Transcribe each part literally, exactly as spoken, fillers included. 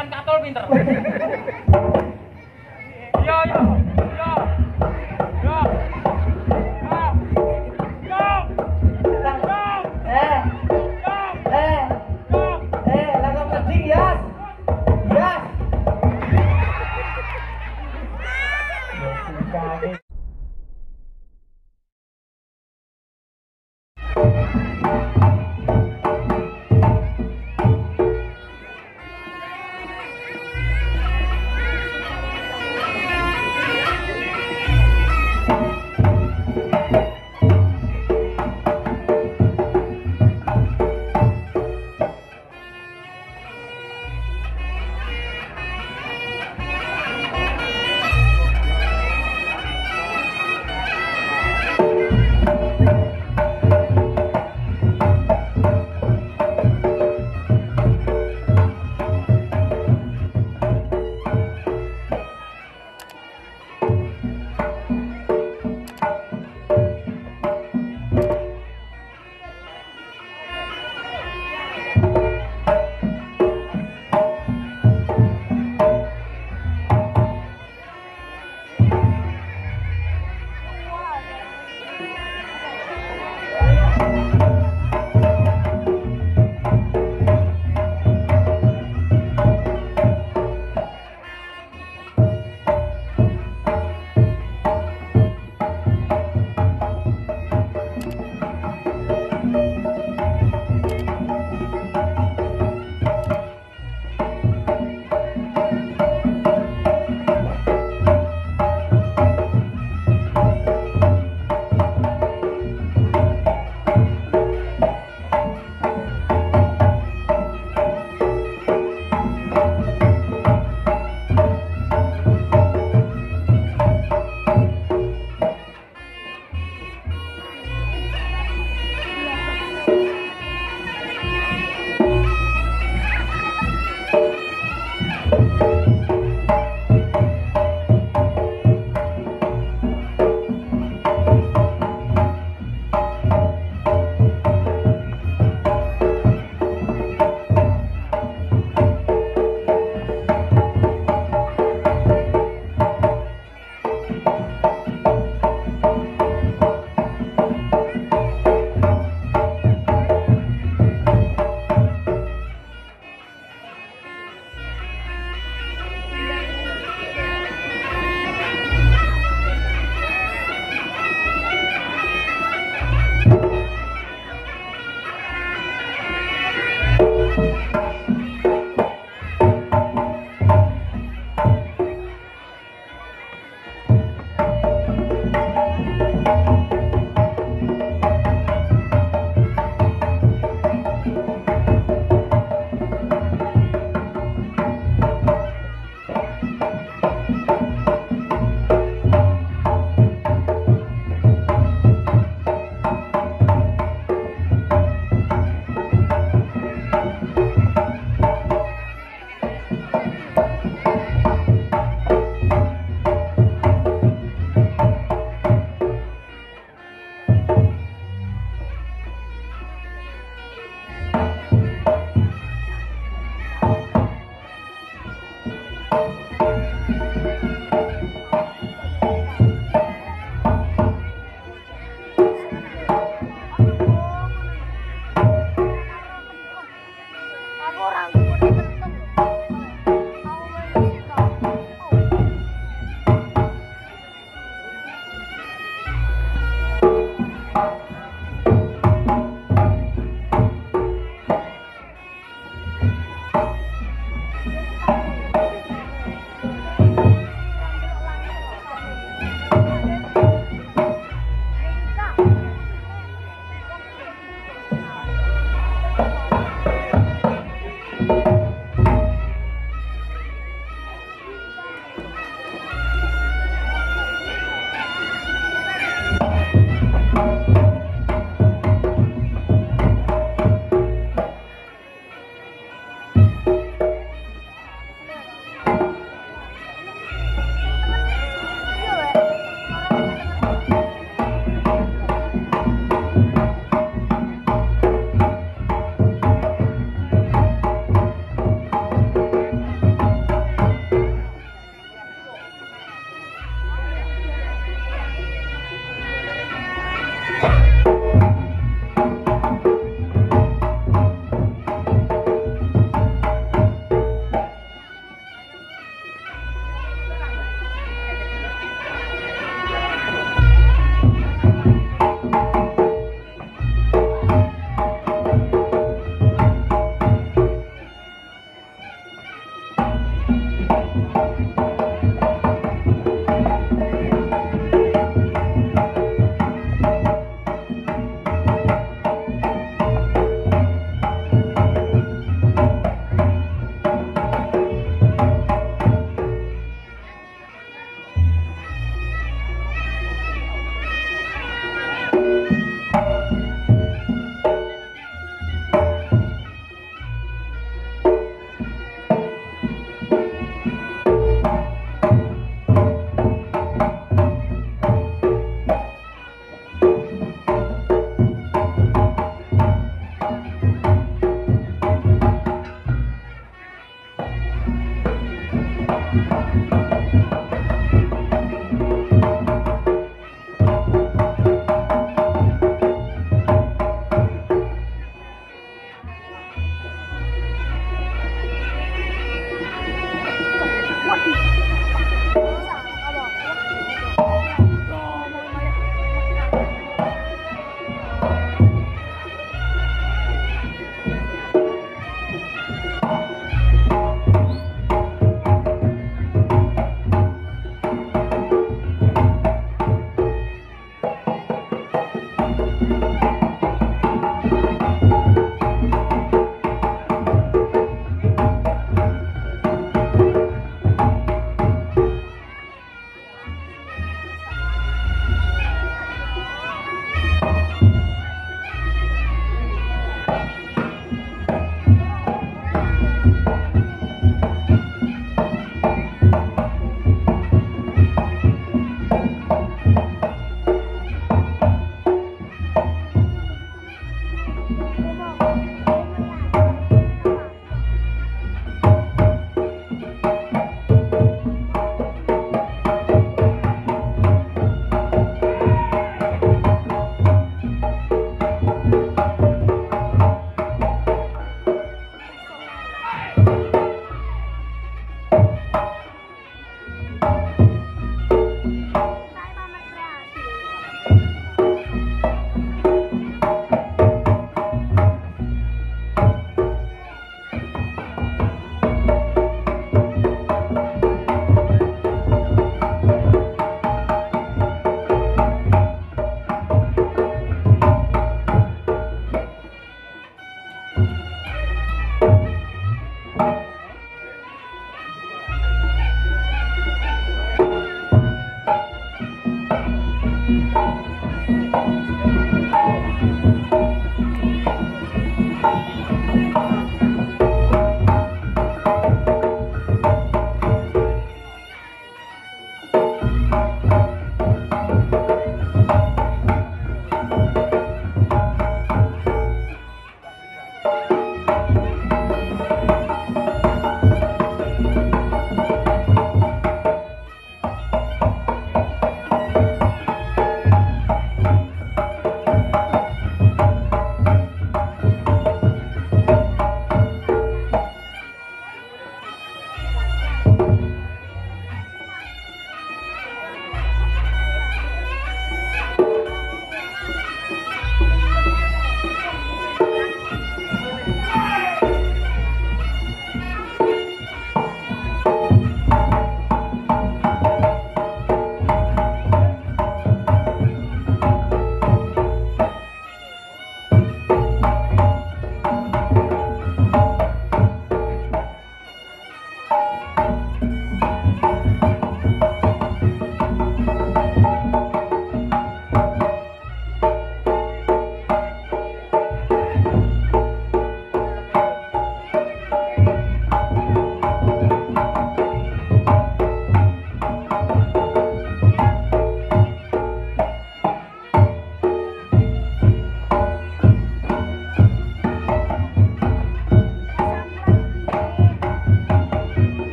makan katol pinter. Yo yo yo yo yo yo Eh, eh, eh, langsung mending ya, ya.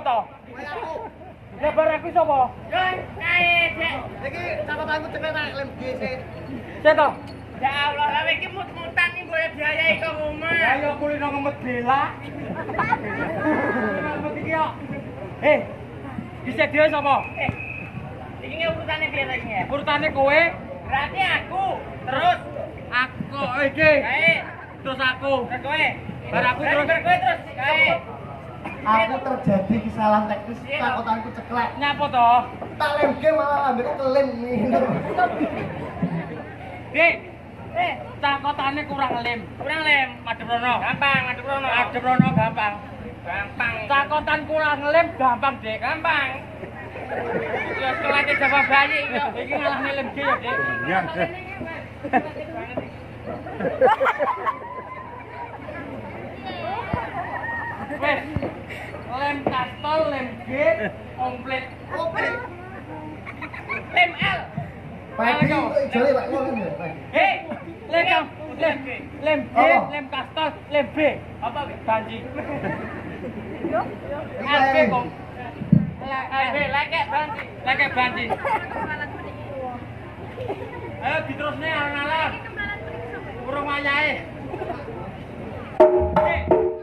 to? Lebar aku sapa? Yo, kae, Dek. Iki catatanku cekel tak lem G sik. Sik to. Ya Allah, lha iki mut-mutan iki boleh biayai kok omah. Ya yo kulino ngemet bela. Ngemet iki yo. Eh. Bisa dhewe sapa? Eh. Iki urutane piye ta iki? Urutane kowe, Berarti aku, terus aku iki. kae, Terus aku. terus kowe. Bar aku Berarti terus. bar kowe terus kae. Aku terjadi kesalahan teknis takotanku ceklek. Nyapa to? Tak lem G malah ambil kelem ini. Dik, Eh, cakotane kurang lem. kurang lem. Madhep rono. Gampang, ngadep rono. Madhep rono gampang. Gampang. Cakotan kurang lem gampang, Dik. Gampang. Ya sekolahnya Jawa Bayi yo. Iki ngalahne lem G ya, Dik. Iya. Wes. Lem kastol, lem G, komplit. Oke. Lem L. Pagi kok ijole Pak ngono ya, Pak. Hei, Lem kam- lem lem G, Apa? lem kastol, lem B. apa wih? Banji. Iki L B ae. kok. Eh, hei, lekek banci. Lek banji. Ayo diterusne alon-alon. Urung wayahe. Eh.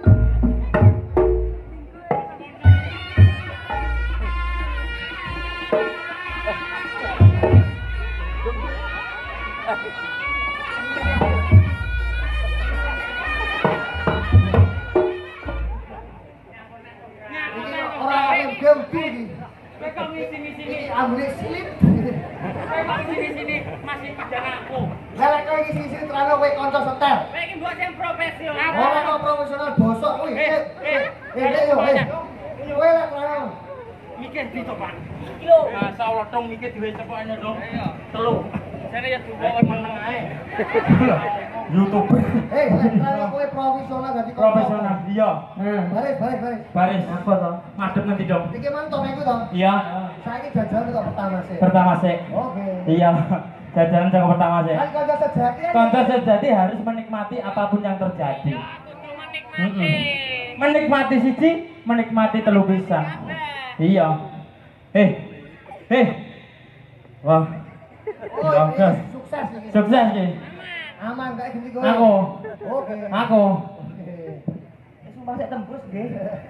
Iki ora lem game iki. Kowe kok ngisi-ngisi Iki ini? ambune slip. Kowe kok ngisi-ngisi masih pidana aku. Lah lek kowe iki sisi terang kowe kanca setel. Kowe iki mbok sing profesional. Ora kok profesional bosok kuwi. Eh, eh, eh, eh, yo, eh. Kowe lek terang. Mikir di coba. Yo. Masya Allah dong mikir dhewe cepokane dong. Telu. Jane ya Kowe duwe meneng ae. YouTuber Eh, lek terang kowe profesional dadi kanca. profesional. Iya. Nah, baris, baris, baris. Baris. Apa to? Madep nanti dong. Iki mantap iku to. Iya. Saiki jajan kok pertama sih. Pertama sih. Oke. Iya. Jajanan yang pertama sih. Kan kanca sejati. kan? Konten sejati harus menikmati apapun yang terjadi. menikmati. Mm-mm. Menikmati siji, menikmati telu pisang. Iya. Eh. Eh. Wah. Oh, ini Bagus. sukses iki. Sukses ki. Aman kayak gini kowe. Aku. Oke. Aku. Oke. Eh, sumpah sik tembus nggih.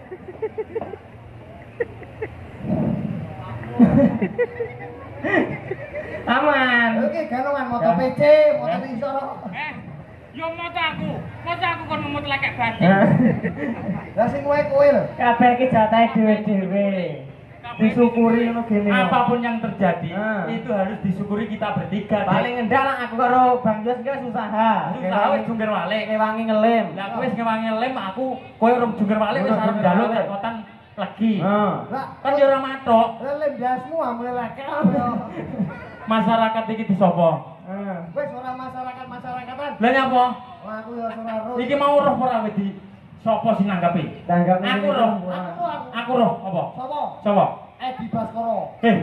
Aman. Oke, ganongan moto Ya. P C, moto isor. Eh, yo moto aku. Moto aku kon memut lekek banji. Lah sing kowe kowe lho. Kabeh iki jatahe dhewe-dhewe. Disyukuri ngono gene. Apapun yang terjadi, Ah. itu harus disyukuri kita bertiga. Paling ngendal lah aku karo Bang Yos ki wis usaha. susah wis jungkir walik. Ngewangi ngelem. Lah kowe wis ngewangi lem, aku kowe urung jungkir walik wis arep njaluk takotan legi. Lah, Kan yo ora matok. lem dasmu amune lek. Masyarakat iki di sapa? Heeh. Wis ora masyarakat-masyarakatan. Lah nyapa? Wah, aku yo ora roh. Iki mau roh ora wis di sapa sing nanggapi? Tanggapnya Aku ini roh. kan, Aku wah. aku roh apa? Sapa? Sapa? Edi Baskoro. Eh.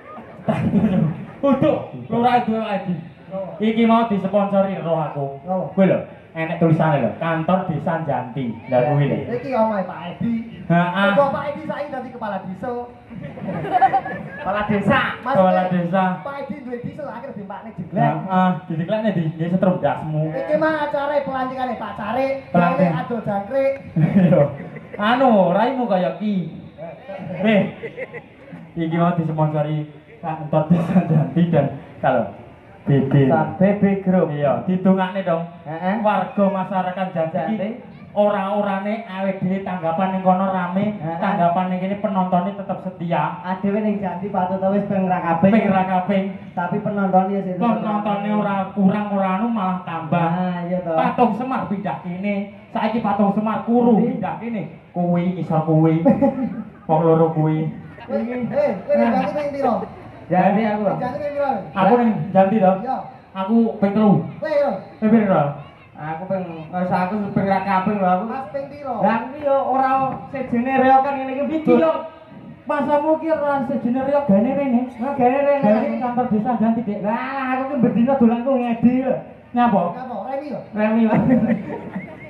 Untuk ora duwe Edi. Iki mau disponsori roh aku. Oh. Kuwi lho, enek tulisane lho, kantor Desa Janti. Lah kuwi lho. Iki omahe Pak Edi. Heeh. Kok Pak Edi saiki dadi kepala desa. Kepala desa. Mas, Kepala desa. Pak Edi duwe desa akhir dimpakne jeglek. Heeh, didiklekne di nggih setrum dasmu. Iki mah acara pelantikane Pak Carik, Pelantik. kene ado jangkrik. Yo. Anu, raimu kaya ki. Eh. Iki mau disponsori kantor Desa Janti dan kalau B B. B B Group. Iya, didongakne dong. Heeh. Warga masyarakat Janti iki ora-orane awake dhewe tanggapan ning kono rame, Heeh. tanggapan ning kene penontonnya tetap setia. Adewe ning Janti patut wis ping ra kabeh. Ping ra kabeh. Tapi penontonnya sih. Penontonnya ora kurang ora anu malah tambah. Ah, iya toh. Patung Semar pindah kene. Saiki Patung Semar kuru pindah kene. Kuwi iso kuwi. Wong loro kuwi. Iki, eh, kowe ning Janti ping piro? Janti aku. Janti ping piro? Aku ning Janti to. Iya. Aku ping telu. Kowe yo. Ping piro? Aku ping wis aku ping ra kabeh lho aku. Mas ping piro? Lah iki yo ora sejene reo kan ngene iki iki yo pasamu ki ora sejene reo gane rene. Nah, gene rene. Gane kantor Desa Janti, Dik. Lah aku ki bendina dolanku ngedi lho. Nyapa? Apa? Remi yo. Remi.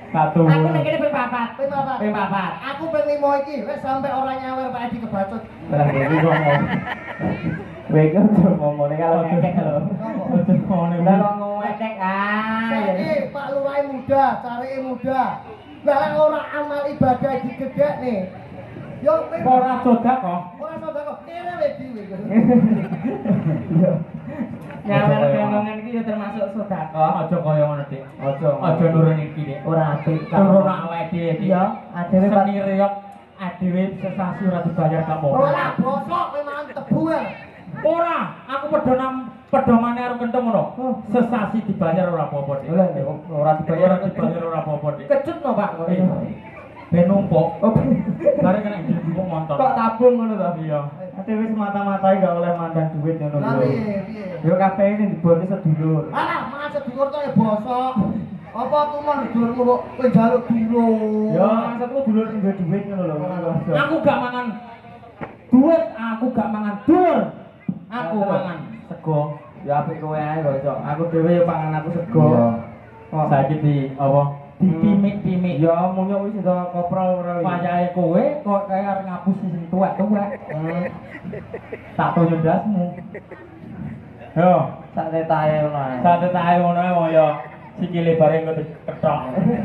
Satu. Aku nek kene ping papat. Ping papat. Ping papat. Aku ping lima iki wis sampe ora nyawer Pak Edi kebacut. Lah iki ngomong. Kowe iki ojo ngomongne kalau ngekek lho. Ojo ngomongne. Lah kok ngekek ah. Saiki Pak Lurah muda, carike muda. Lah ora amal ibadah digedhek nih. Yo kowe Ora sodak kok. ora sadar kok kene wae dhewe. Iya. Nyawer gendongan iki ya termasuk sedekah. Aja kaya ngono, Dik. Aja. Aja nurun iki, Dik. Ora apik. Turun awake dhewe, Dik. Iya, adewe Pak. seni reok adewe sesasi ora dibayar kamu. Ora bosok kowe mangan tebu ya. Ora, aku padha nam pedomane karo kentung ngono. Sesasi dibayar ora apa-apa, Dik. Lha ora dibayar Ora dibayar ora apa-apa, Dik. kecut no Pak. Eh, ben numpuk. Bare kena dibuka montor. Kok tabung ngono to? Iya. Adewe semata-mata gak oleh mandang duit ngono Lah lho. piye piye. Yo kabeh ini dibone sedulur. Alah mangan sedulur kok ya bosok. Apa tuman dulurmu kok kowe njaluk dulur. Yo maksudku dulur sing duwe duit ngono lho. Aku gak mangan duit, aku gak mangan dulur. Aku mangan sego. Ya apik kowe ae kok. Aku dhewe yo pangan aku sego. Kok saiki di apa? Dipimik-pimik. Ya munyuk wis itu koprol ora. Payahe kowe kok kaya arep ngapusi sing tuwek-tuwek. Tak tunjuk dasmu. Yo, Sak tetahe ngono ae. sate tae ngono ae wong yo sikile bareng kok ketok.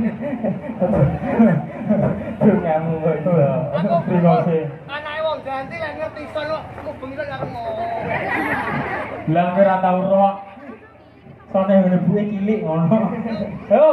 Dungamu itu lho. Aku Terima kasih. anake wong ganti lan ngerti sono ngubengi kok karo ngono. Lah ora tau roh. Sone ngene buke cilik ngono. Yo.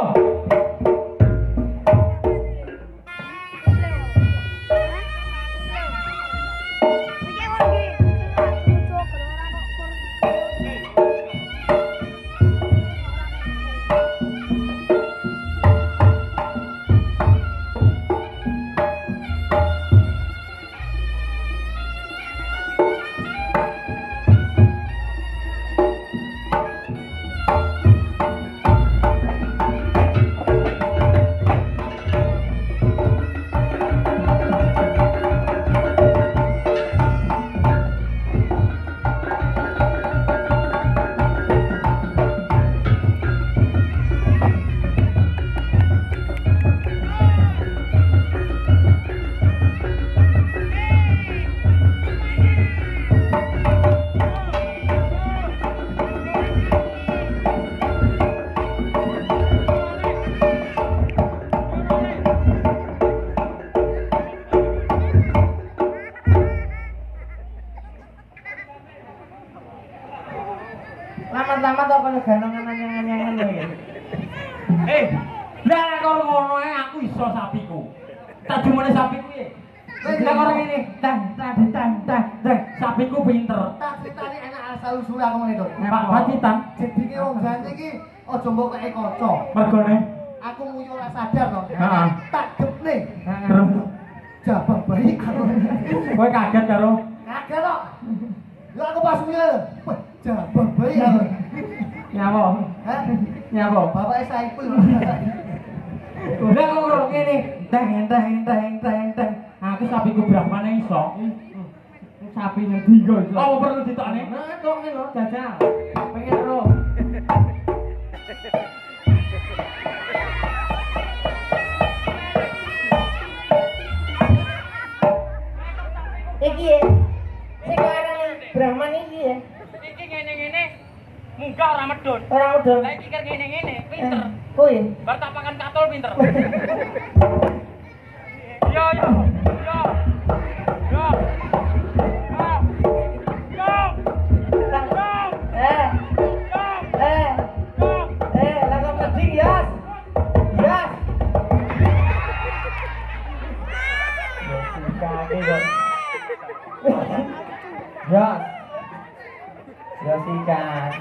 Lama-lama to kaya ganongan anyang-anyangan lho. Eh, lah kok ngono ae aku iso sapiku. Tak jumene sapiku piye? Lah kok ngene, tang tang tang tang tang sapiku pinter. Tak critani enak asal usul aku ngene to. Pak Pacitan, Jedinge wong ganti iki aja mbok keke kaca. mergone. Aku nguyu ora sadar to. Heeh. Tak gepne. Terus Jabah bayi aku. kowe kaget karo Kaget kok. Lah aku pas nguyu. Wah, jabah bayi aku. Nyawa. Hah? Nyawa. Bapake Saipul. Lah kok ngono ngene, tang tang tang tang tang. Aku sapiku brahmane iso. Sapi ning digo iso. Apa perlu ditokne? Nah, kok ngono jajal. Pengen ro. Iki ya. Sing arane Brahman iki ya. Iki ngene-ngene munggah ora medun. Ora udah. Lah iki kan ngene-ngene pinter. Kuwi. Bar tak pakan katul pinter. Yo yo yo. Yo. Ah. Yo. Yo. Eh, Yo. eh, Yo. eh, lah kok meding Yas. Yas. Kaki kok. Yas. Ya sikat.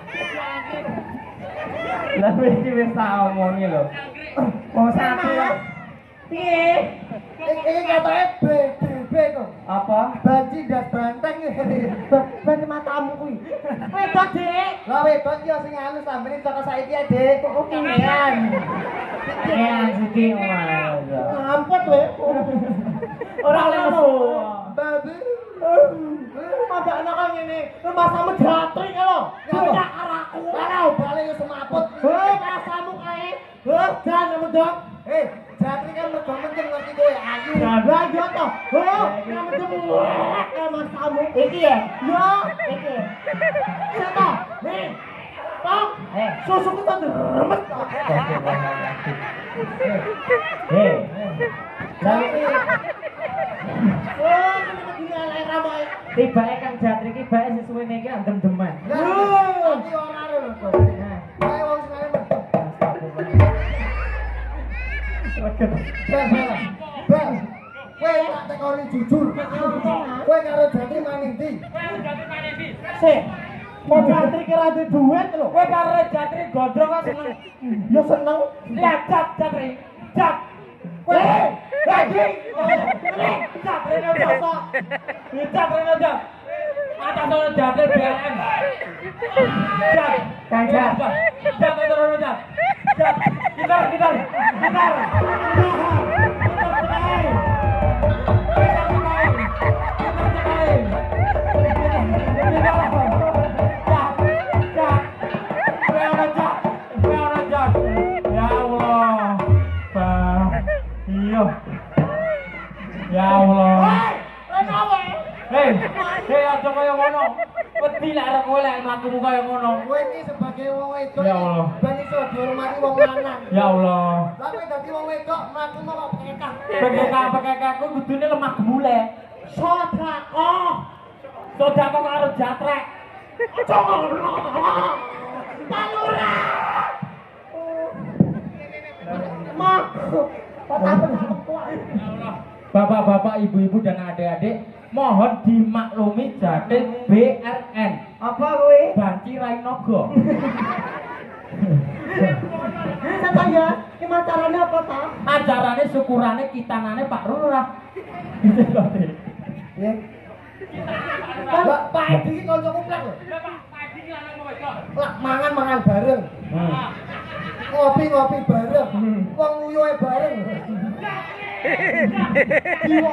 Lah wis wis tak omongi lho. Wong sapi kok. Piye? Iki katanya B B B kok. Apa? Banci ndak banteng. Ban matamu kuwi. Wedok, Dik. Lah wedok iki sing halus ambene saka saiki ya, Dik. Kok kingean. Kingean siki ngono. Ngampet we. Ora ngono. Babi. Ada anak kang ngene, masamu jatri kalau. Banyak araku. Ora bali yo semaput. Hei, rasamu kae Heh, jangan medok. Eh, jatri kan medok menceng ngerti kowe ayu. Lah yo to. Heh, kan medok eh mas kamu. Iki ya? Yo, iki. Siapa? Nih. Pak, eh, susu kita remet. Hei. Jadi, oh, ini lek ramai. Tibake Kang Jatri iki bae sesuai niki andem-deman. Lah, iki ora lho kok. Nah, kae wong sing medok. Bel, bel. Bel. Kowe tak tekoni jujur. Kowe karo Jatri maning ndi? Kowe jati maning ndi? Sik. Kok Jatri kira duwe duit lho. Kowe karo Jatri gondrong kok seneng. Ya seneng. Lihat Jat Jatri. Jat. Kowe Jatri. Jatri no dosa. Jatri no dosa. Mata sono Jatri B L M. Jat. Kang Jat. Jat terus Jat. Jat. Gitar gitar. Gitar. Ya Allah. Hei, hei aja kaya ngono. Wedi lek arep kowe lek mlakumu kaya ngono. Kowe iki sebagai wong wedok. Ya Allah. Ben iso dihormati wong lanang. Ya Allah. Lah kowe dadi wong wedok mlaku kok pekak. Pekek-pekek aku kudune lemah gemule. Sedekah. Sedekah karo jatrek. Aja ngono. Palura. Mak. Bapak-bapak, ibu-ibu dan adik-adik, mohon dimaklumi Jatri B R N. Apa kowe? Banci Rainogo. Sapa ya? Ki acarane apa ta? Acarane syukurane kitanane Pak Lurah. Gitu kok. Ya. Pak Pak Edi iki kancaku plek lho. Lah Pak, Pak Edi iki lanang wedok. Lah mangan-mangan bareng. Hmm. Ngopi-ngopi bareng. Wong nguyuhe bareng. Jiwa.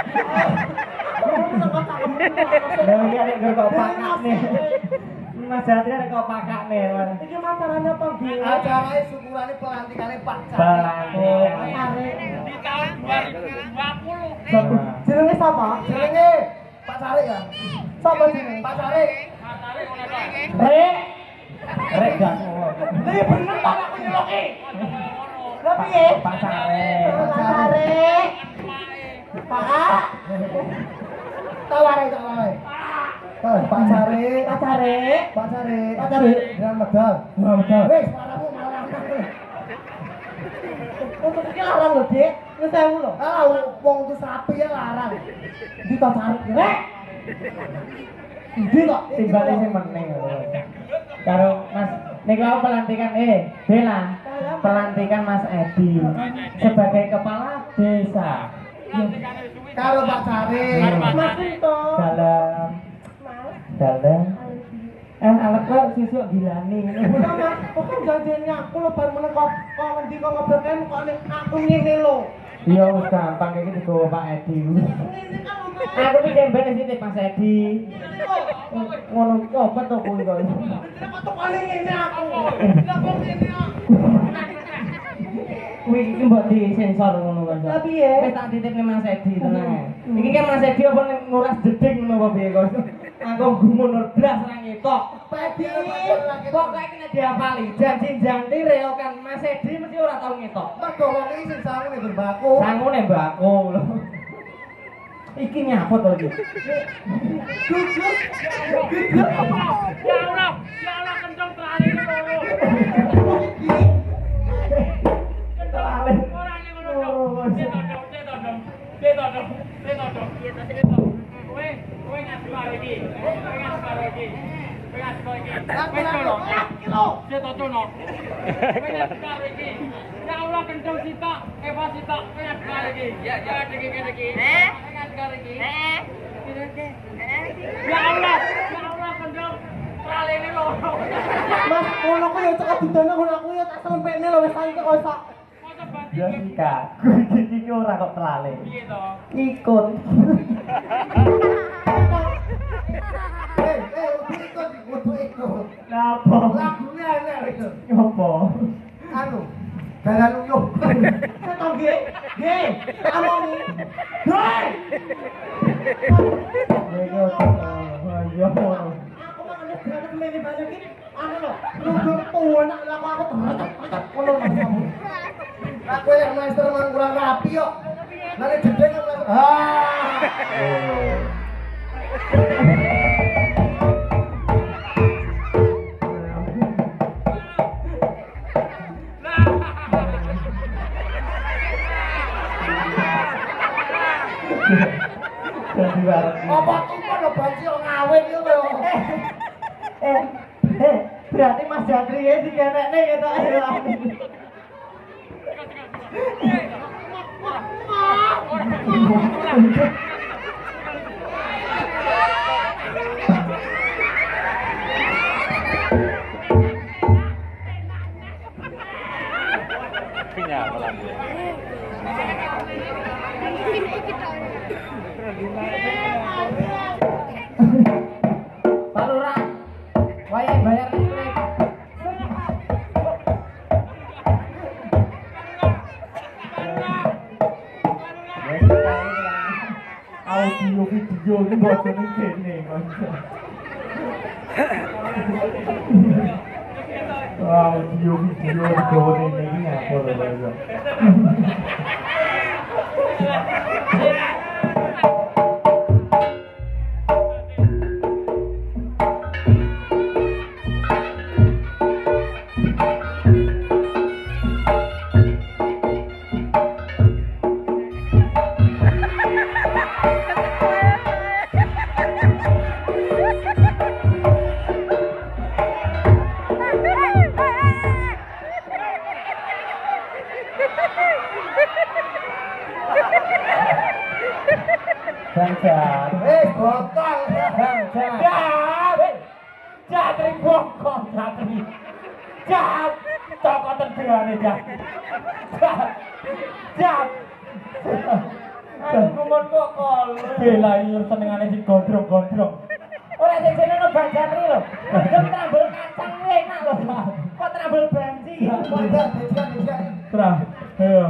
Lah iki arek kok pakak nih. Mas Jatri arek kok pakak nih. Iki acarane apa, Bi? Acarane syukurane pelantikane Pak Jatri. Pelantikan. Di tahun dua ribu dua puluh. Jenenge sapa? Jenenge Pak Sarik ya. Sapa jenenge? Pak Sarik. Matare oleh Pak. Rek. Rek gak. Iki bener ta aku nyeloki. Lah piye? Pak Sare. Pak Sarik. Pak. Taware taware. Pak Sarik. Pak Sarik. Pak Sarik. Pak Sarik. Jangan medal. Jangan medal. Wis, suaramu malah. Untuk iki larang lho, Dik. Wis sewu lho. Ah, wong itu sapi ya larang. Di Pak Sarik. Rek. Ndi kok Timbale sing meneng lho. Karo Mas niku aku pelantikan eh Bella. Pelantikan Mas Edi sebagai kepala desa. karo Pak Sarik. Mas Sinto. Dalam dalam eh alat kok sisuk gilani Udah Mas, kok kan janjiannya aku lo baru meneng kok kok ngendi kok ngobrol kan kok nek aku ngene lho. iya wis gampang iki digowo Pak Edi Ngene kan ngomong. aku iki jembene sithik Mas Edi ngono kok to kuwi kok Kok tukane ngene aku. Lah kok ngene aku. kuwi iki mbok di sensor ngono kan Lah piye? wis tak titipne Mas Edi tenang iki kan Mas Edi apa nguras jeding ngono apa piye kok aku gumunur blas ra ngetok Pedi. pokoknya kena diapali janji-janji reo kan Mas Edi mesti ora tau ngetok Mergo wong iki sing sangune berbaku. sangune mbakku lho iki nyapot to iki Jujur. Ya Allah, ya Allah kenceng terakhir loro. Terakhir. Ora ning ngono dong. Cetodong, cetodong. Cetodong, cetodong. Kowe, kowe ngasih karo iki. Kowe ngasih karo iki. Kowe ngasih karo iki. Wis lho. Kilo. Cetodong. Kowe ngasih karo iki. Ya Allah kenceng sitok, Eva sitok. Kowe ngasih karo iki. Ya, ya iki kene iki. Eh, ngasih karo iki. Eh. Ya Allah, ya Allah kenceng. Tralene loro. Mas, ngono ku ya cek didana ngono aku ya tak sempekne lho wis saiki kok iso. Masa banting. Jessica iki iki ora kok telale Piye to? ikut Eh, eh, kudu ikut, kudu ikut. napa Lagune enak itu. napa Anu, Dalan uyuh. Seto nggih. Nggih. Amongi. Hei. Ayo, ayo. Aku mau ngene mene banyak iki. Anu lho, nunggu tuwa nak aku aku tercet-tercet ngono kamu. Aku yang master mang kurang rapi kok. Nane jedeng yang master. Ah. Apa tumpah lo banci lo ngawin itu lo. Eh, eh, berarti Mas Jatri ya dikenekne gitu aja. Kenyaman. Pak Lurah, wayang bayar listrik. Audio video ini bocone kene kanca. Audio video bocone iki apa lho. Bangsa, Eh, botol. bangsa. Jat, Jatri bokong Jatri. Jat, cokot terdengane Jat. Jat, Jat. Aku ngomong kok kol. Bela iya senengane si gondrong-gondrong. Ora sing jenenge Bang Jatri lho. Kok trambel kacang enak lho. Kok trambel banci. Botol, bisa, bisa. Tra, ayo.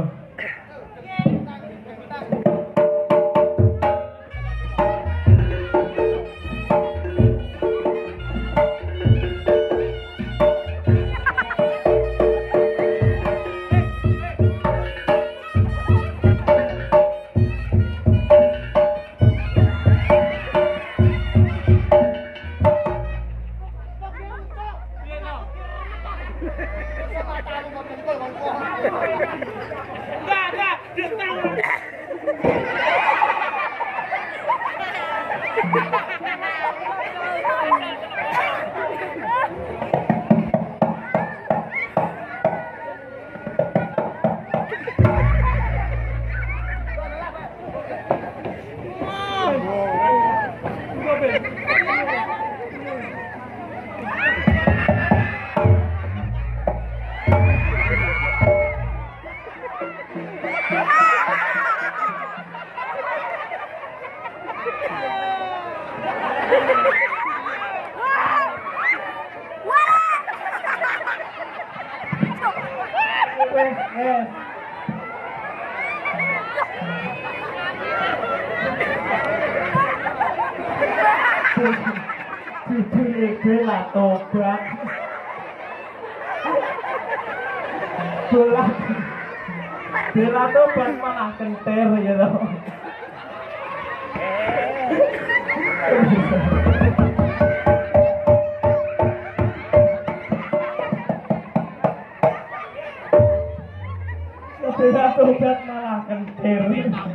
Enggak, enggak, distamu. Bela tobat. Bela Bela tobat malah kentir gitu. Bela tobat malah kentir.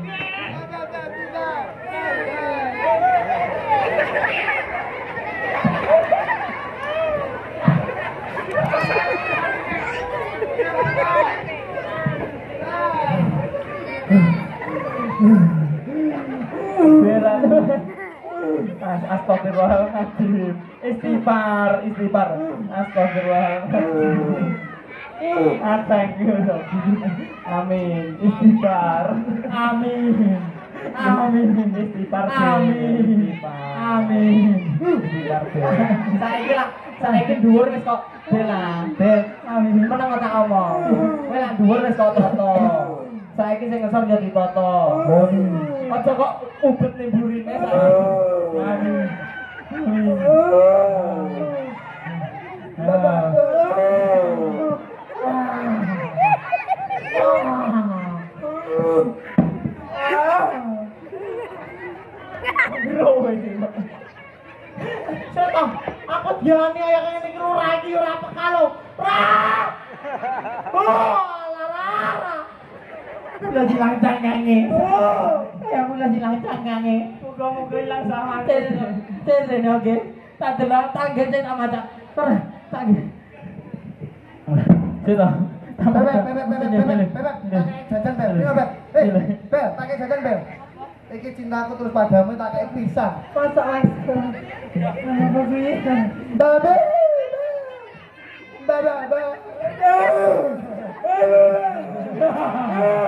Bela Astagfirullahaladzim. Istighfar, istighfar. Astagfirullahaladzim. Ah, thank you. Amin. Istighfar. Amin. Amin. Istighfar. Amin. Istighfar. Amin. Istighfar. Saiki lah Saiki dhuwur wis kok Bella. Bel, meneng tak omong. Kowe lak dhuwur wis kok toto. Saiki sing ngesor yo ditoto. Aja kok ubet ning burine saiki. Seto, aku diani aya kene iki ora iki ora peka lho. Ra! Oh, lara. Udah hilang canggange. Ya udah hilang canggange. Muga-muga ilang sama. Tene oke. Tak delok tangge sing tak maca. Ter, tangge. Sudah. Bel, bel, bel, bel, bel, bel, bel, jajan bel, iya bel, eh, bel, tak kayak jajan bel. Iki cintaku terus padamu tak kayak pisang. Masa mas. Apa sih? Babe, babe, babe.